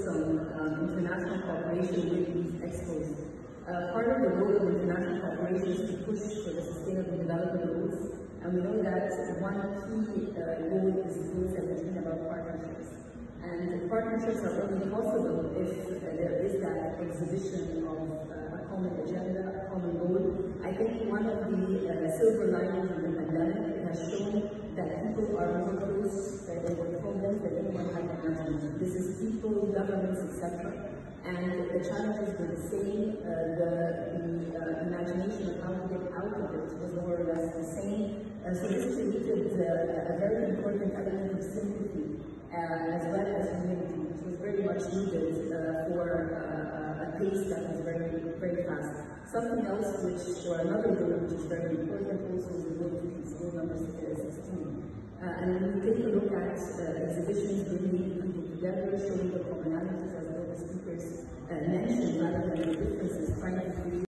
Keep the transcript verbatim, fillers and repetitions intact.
on um, international cooperation with these expos. Uh, part of the role of international cooperation is to push for the sustainable development goals, and we know that one key uh, goal is Goal seventeen about partnerships. And partnerships are only possible if uh, there is that exhibition of uh, a common agenda, a common goal. I think one of the uh, silver linings of the pandemic has shown that people are more close uh, than with problems than anyone had imagined. This is people, governments, et cetera. And the challenges were the same. Uh, the the uh, imagination of how to get out of it was more or less the same. Uh, so this created uh, a very important element of sympathy uh, as well as humility, which was very much needed uh, for uh, a pace that was very, very fast. Something else which, or another goal which is very important also is the goal of peace, goal number sixteen. Uh, and when we take a look at uh, exhibitions bringing people together, showing the commonalities as well as speakers uh, mentioned, rather than the differences, trying to create